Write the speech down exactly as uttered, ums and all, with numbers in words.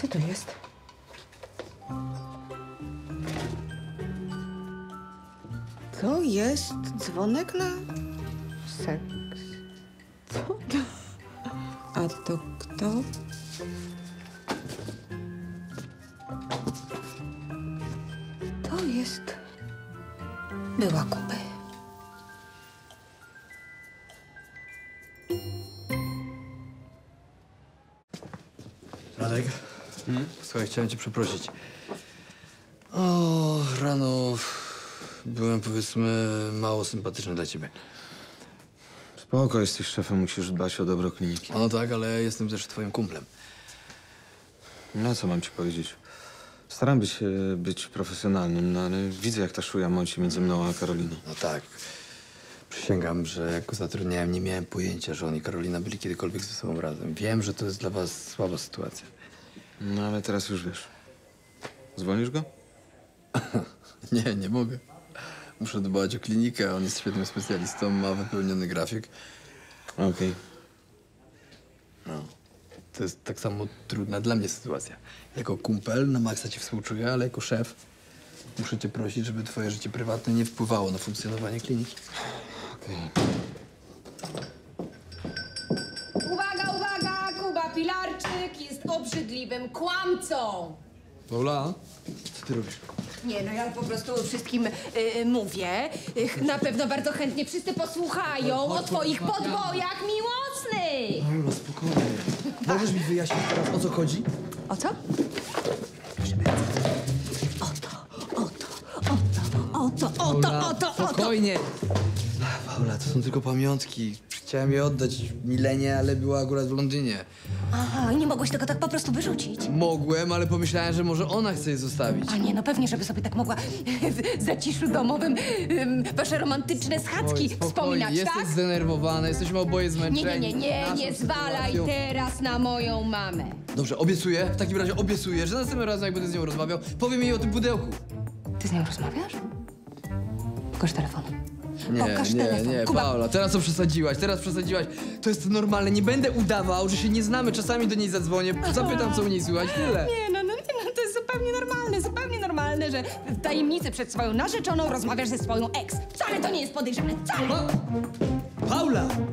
Co to jest? To jest dzwonek na seks. Co to? A to kto? To jest była Kuby. Radek? Hmm? Słuchaj, chciałem cię przeprosić. O, rano byłem, powiedzmy, mało sympatyczny dla ciebie. Spoko, jesteś szefem, musisz dbać o dobro kliniki. No tak, ale jestem też twoim kumplem. No co mam ci powiedzieć? Staram się być profesjonalnym, no ale widzę, jak ta szuja mąci między mną a Karoliną. No tak. Przysięgam, że jak go zatrudniałem, nie miałem pojęcia, że on i Karolina byli kiedykolwiek ze sobą razem. Wiem, że to jest dla was słaba sytuacja. No ale teraz już wiesz. Zwolnisz go? Nie, nie mogę. Muszę dbać o klinikę, a on jest świetnym specjalistą, ma wypełniony grafik. Okej. Okay. No. To jest tak samo trudna dla mnie sytuacja. Jako kumpel na maksa ci współczuję, ale jako szef muszę cię prosić, żeby twoje życie prywatne nie wpływało na funkcjonowanie kliniki. Okej. Uwaga, uwaga! Kuba Pilarczyk jest obrzydliwym kłamcą! Paula, co ty robisz? Nie, no ja po prostu wszystkim y, mówię. Y, na pewno bardzo chętnie wszyscy posłuchają Chodź, chodź, o twoich chodź, chodź. podbojach miłosnych! Paula, spokojnie. Możesz mi wyjaśnić teraz, o co chodzi? O co? Proszę bardzo. O to, o to, o to, o to, o to, o to, o to. Spokojnie. Paula, to są tylko pamiątki. Chciałem je oddać Milenie, ale była akurat w Londynie. Aha, i nie mogłeś tego tak po prostu wyrzucić? Mogłem, ale pomyślałem, że może ona chce je zostawić. A nie, no pewnie, żeby sobie tak mogła w zaciszu domowym ym, wasze romantyczne schadzki Spokojnie, wspominać, jesteś tak? zdenerwowana, jesteśmy oboje Nie, zmęczeni. nie, nie, nie, naszą nie zwalaj sytuacją. teraz na moją mamę. Dobrze, obiecuję, w takim razie obiecuję, że następnym razem, jak będę z nią rozmawiał, powiem jej o tym pudełku. Ty z nią rozmawiasz? Pokaż telefon. Nie, Pokaż nie, telefon. nie, Kuba. Paula, teraz to przesadziłaś, teraz przesadziłaś. To jest normalne, nie będę udawał, że się nie znamy. Czasami do niej zadzwonię, zapytam, co u niej słychać, tyle. Nie, no, no, nie, no, to jest zupełnie normalne, zupełnie normalne, że w tajemnicy przed swoją narzeczoną rozmawiasz ze swoją ex. Wcale to nie jest podejrzane, wcale! Paula!